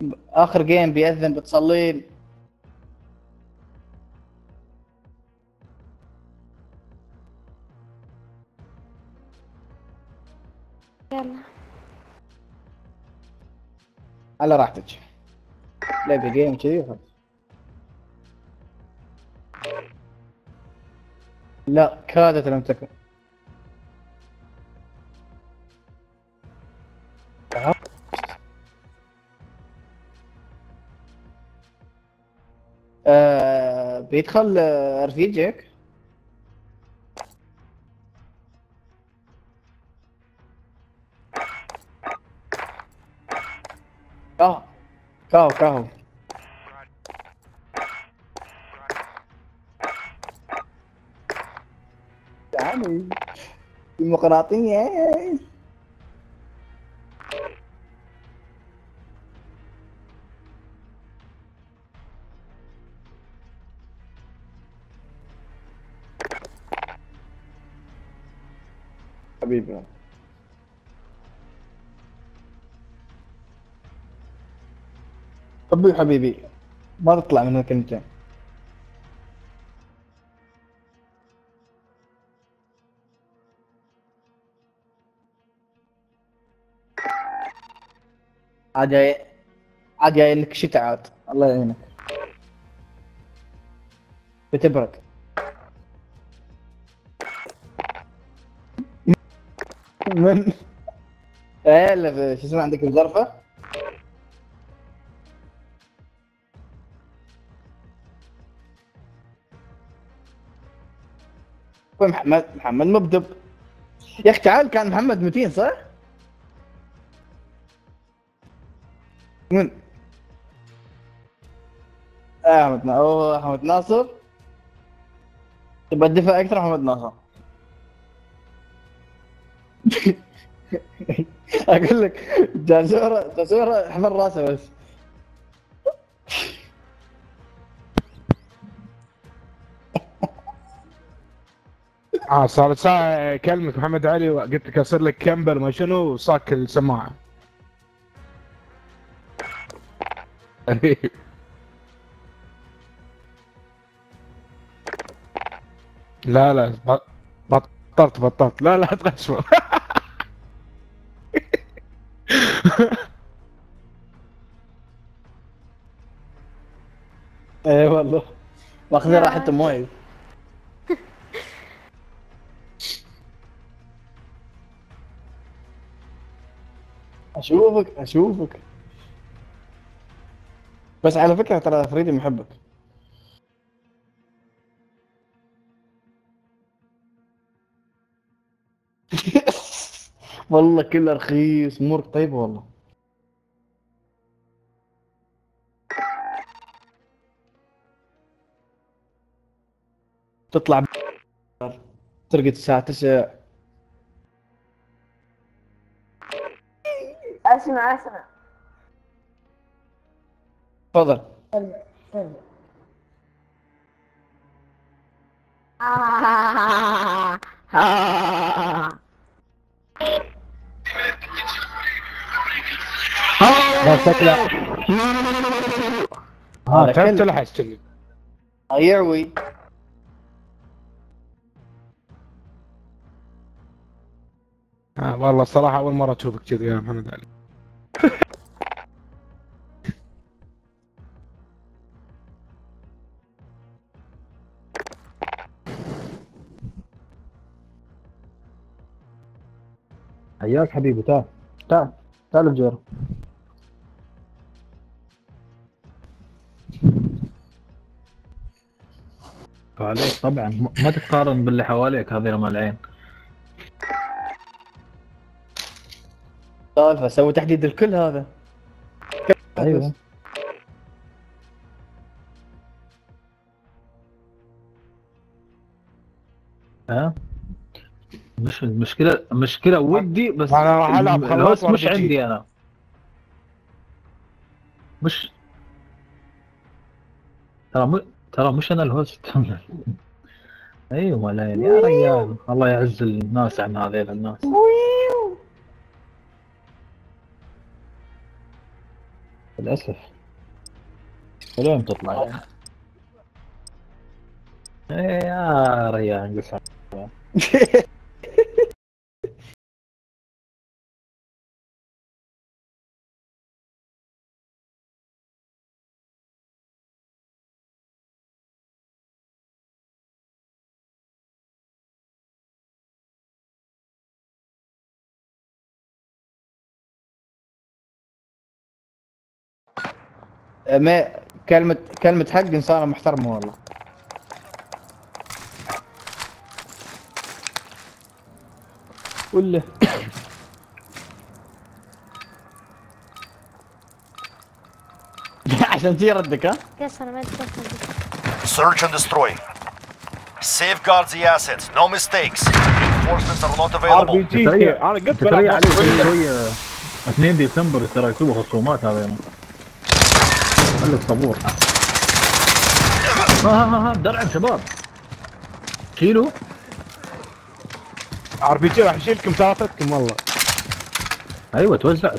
اخر جيم بيأذن بتصلين. يلا. على راحتك. لعبي جيم كذي وخلاص. لا كادت لم تكن. بيدخل رفيجك. كاهو كاهو كاهو. يعني ديمقراطية. حبيبي حبيبي حبيبي، ما تطلع من الكلمتين. عاد جاي، عاد جاي لك شتاء عاد، الله يعينك. بتبرد. من ايه اللي شو اسمه عندك الظرفة؟ وين محمد؟ محمد مبدب. يا اخي تعال، كان محمد متين صح؟ من احمد ناصر. تبغى تدفع اكثر محمد ناصر. اقول لك جاسوره احمر راسه بس. صارت ساعة كلمة محمد علي وقلت لك اصير لك كمبر ما شنو صاك السماعة. لا لا بطلت لا لا تغشوا. اي والله ماخذين راحتهم وايد. اشوفك بس على فكره ترى فريدي محبك. والله كله رخيص، امورك طيبه والله. تطلع ترقد الساعه 9. اسمع. تفضل. لا شكله هذا تعبت كلب لحست. يعوي. والله الصراحة أول مرة أشوفك كذي يا محمد علي. حياك حبيبي، تعال تعال تعال بجوار. عليك طبعا، ما تتقارن باللي حواليك هذه رمى العين. سالفه سوي تحديد الكل هذا. ايوه ها، مش المشكلة ودي بس أنا راح ألعب خلاص الهوست مش وأرجع. عندي انا، مش ترى مش انا الهوست. ايوه ملايين يا رجال، الله يعز الناس عن هذيل الناس. للاسف. اليوم تطلع يعني. ايه يا ريان قصة. ما كلمة حق إنسانة محترمة والله. ولا عشان تجي ردك ها؟ يس انا ما اتذكر. Search and destroy. Safeguard the assets. No mistakes. Reinforcements are not ار بي available. جي. انا قلت تتريق بلعب عليه بوكس. شوية. 2 ديسمبر ترى يسووا خصومات هذا. خليك صبور. ها درعم شباب. شيلوا. ار بي جي راح يشيلكم ثلاثتكم والله. ايوه توزع.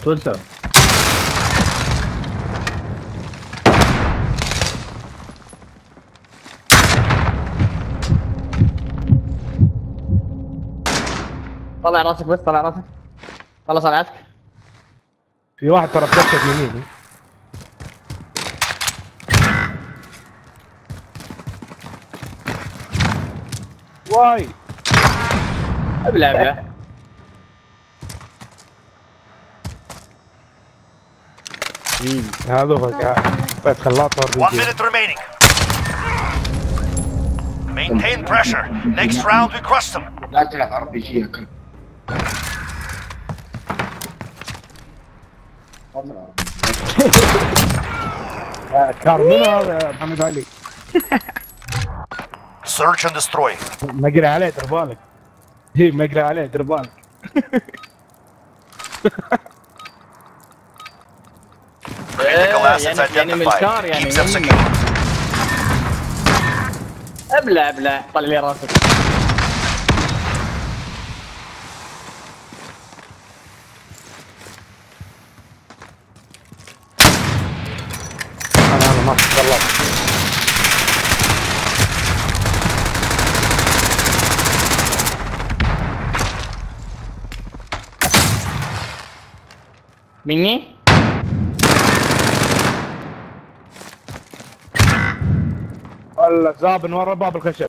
طلع راسك بس، طلع راسك. خلص طلعتك. في واحد ترى بكتك يميني. واي ابلع هذا هو بس خلاط ار 1 بي جي. minute remaining. Maintain pressure. Next round we crush them. لا تلعب ار بي جي يا كلب. كارمينو هذا يا محمد علي. Search and destroy. مقري عليه دير بالك. هي مقري عليه دير بالك. Critical assets identified. Keep them secure. ابلع طلع لي راسك. انا ما خلصت. مني؟ والله زاب من ورا باب الخشب.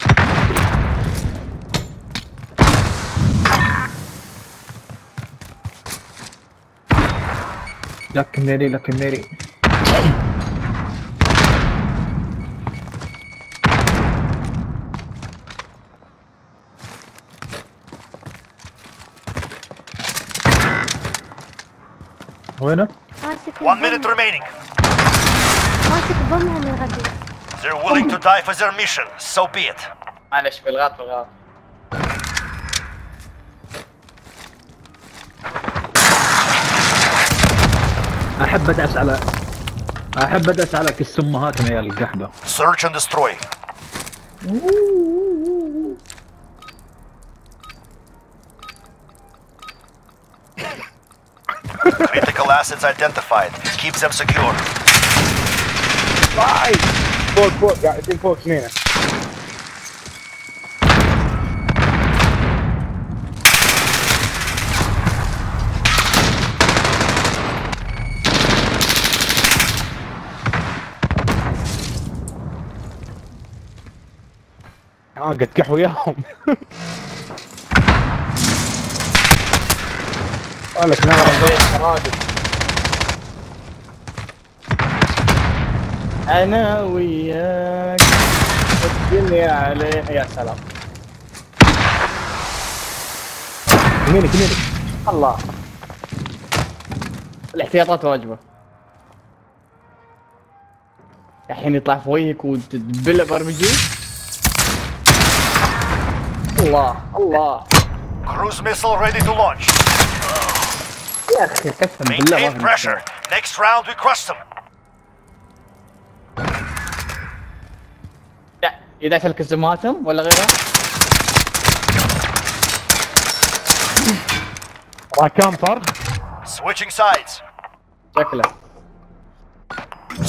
لك ميري. وينه؟ ماسك 1 minute البوم. remaining. ماسك بومهم الغدي. They're willing to die for their mission. So be it. معلش بالغلط. احب ادعس على كيس امهاتهم يا القحبه. Search and destroy. Critical assets identified. Keep them secure. واي فوق قاعدين فوق اثنين. قد كحوا وياهم. قالك نار. انا وياك الدنيا عليه. يا سلام. يمينك الله. الاحتياطات واجبة. الحين يطلع فوقك وتدبله بار بي جي. الله. Cruise missile ready to launch. يا اخي قسم بالله Maintain ما pressure. Next round we crush them. لا يدعس لك الزماتم ولا غيره؟ راكان طر. Switching sides. شكله.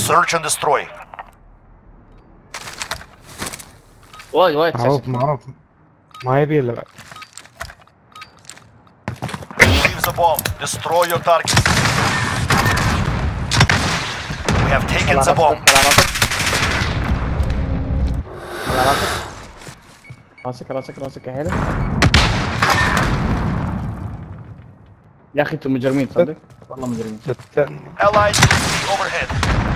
Search and destroy. وايد معروف ما يبي الا بعد. Leave the bomb. Destroy your target. We have taken the bomb. راسك يا حلو. يا اخي انتم مجرمين تصدق؟ والله مجرمين. Allied UAV overhead.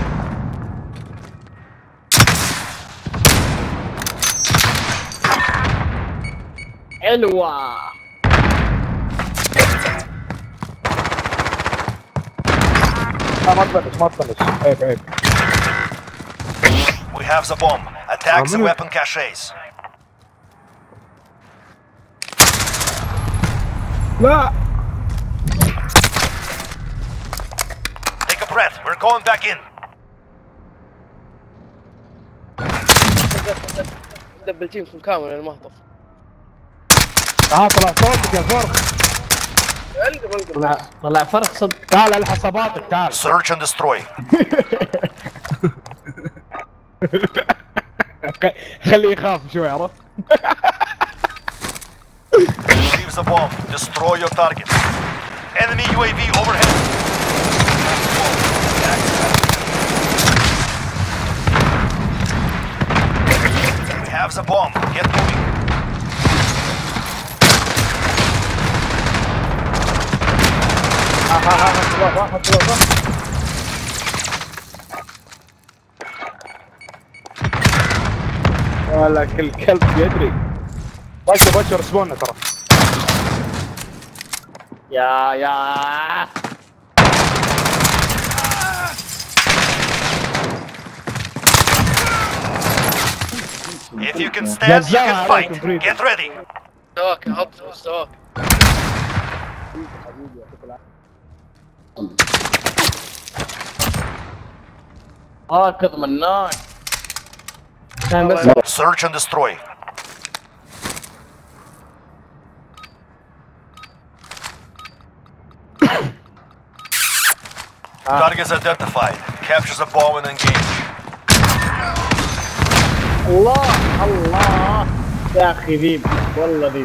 حلوة. ما تبلش عيب. We have the bomb. Attack the weapon caches. لا Take a breath. We're going back in. دبلتين في الكاميرا المهطف. طلع صوتك يا فرق. طلع فرق صدق. تعال الحصاباتك تعال. Search and destroy. خليه يخاف شوي عرفت. Leave the bomb. Destroy your target. Enemy UAV overhead. We have the bomb. Get moving. ولا كل كلب يدري. بشر سبونا ترى. يا If you can stand, you can fight. Get ready. مستواك يا هبط مستواك. هاكذ مناك. كان بس Search and destroy. Targets identified. Capture the bomb and engage. الله يا اخي ذيب والله ذيب.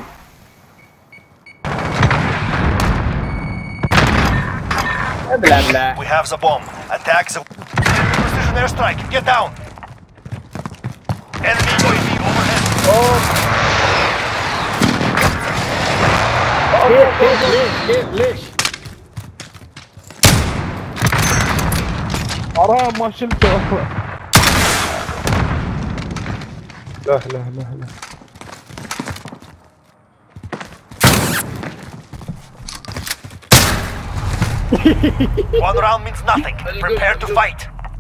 لا We have the bomb. Attack the precision airstrike. Get down. Enemy UAV overhead. ليش حرام ما شلته. لا One round means nothing. Prepare to fight.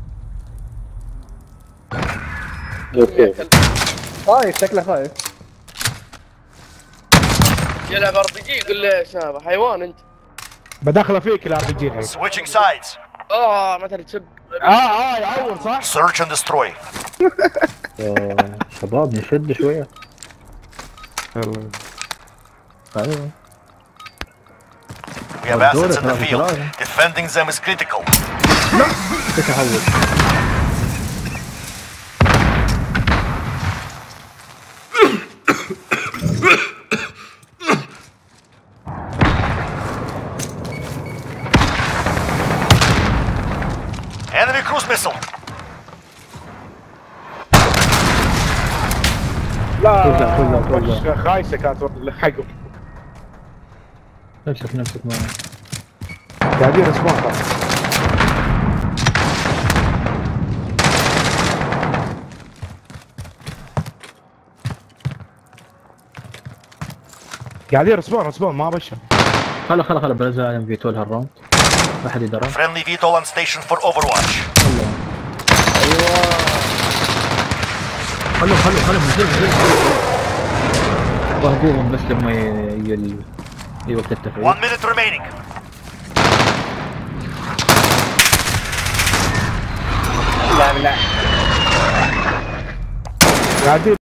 خايف شكله خايف. يلعب ار بي جي يقول لي ايش هذا حيوان انت. بدخله فيك الار بي جي. Switching sides. مثلا تسب. يعور صح. Search and destroy. شباب نشد شوية. ايوه. We have assets in the field. Defending them is critical. تحول. Enemy cruise missile. لا خايسه كانت حقهم. نفسك معنا. قاعدين رسمان ترى. قاعدين رسمان ما بشر. خلا بنزل ام في 2 هالراوند. ما حد يدرى. Friendly VTOL on station for Overwatch. خلوا نزل. وهقوهم بس لما وقت التفعيل. 1 minute remaining. لا قاعدين